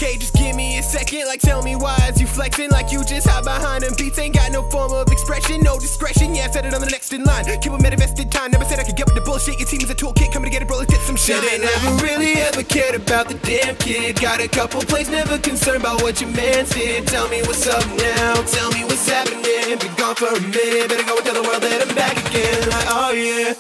Okay, just give me a second. Like, tell me why is you flexing? Like you just hide behind them beats. Ain't got no form of expression, no discretion. Yeah, I said it on the next in line. Keep with invested time. Never said I could get with the bullshit. Your team is a toolkit. Coming together, bro, let's get some shit. They never really ever cared about the damn kid. Got a couple plays, never concerned about what your man did. Tell me what's up now. Tell me what's happening. Been gone for a minute. Better go and tell the world that I'm back again. Like, oh yeah.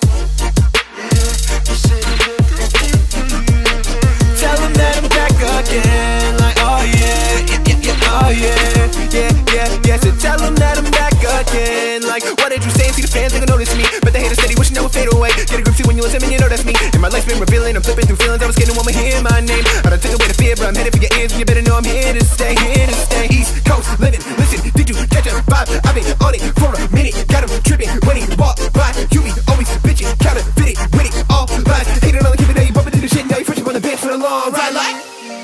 Tell them that I'm back again. Like, oh yeah, oh yeah. So tell them that I'm back again. Like, what did you say? See the fans, they gon' notice me, but they hate us steady, wishing I would fade away. Get a grip, see when you listen, and you know that's me. And my life's been revealing, I'm flipping through feelings. I was getting one more hear my name. I done took away the fear, but I'm headed for your ears. You better know I'm here to stay, here to stay. East Coast living, listen, did you catch a vibe? I've been on it for a minute, got him tripping when he walk by. You be always bitching, counterfeit it, with it, all lies. Hate it all, keep it there, you bumping through the shit, now you fresh up on the bench for the long ride. Like,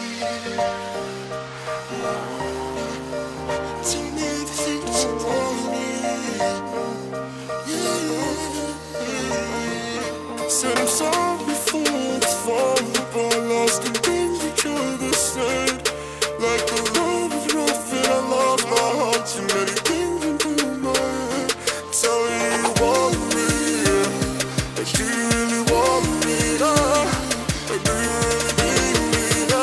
said I'm sorry for what's vulnerable. I lost the things each other said. Like the road was rough and I lost my heart. Too many things went through my head. Tell you you want me, yeah. But do you really want me, But do you really need me,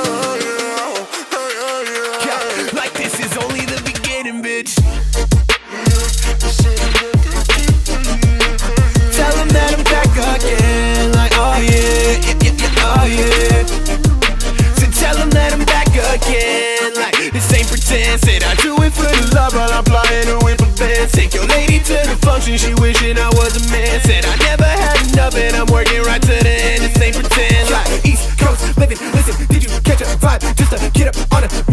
yeah. Like this is only the beginning, bitch. Tell them that I'm back again. Like, oh yeah. So tell them that I'm back again. Like, this ain't pretend. Said I do it for the love while I'm flying away from fans. Take your lady to the function, she wishing I was a man. Said I never had enough and I'm working right to the end. This ain't pretend. Like, East Coast living, listen, did you catch a vibe? Just to get up on a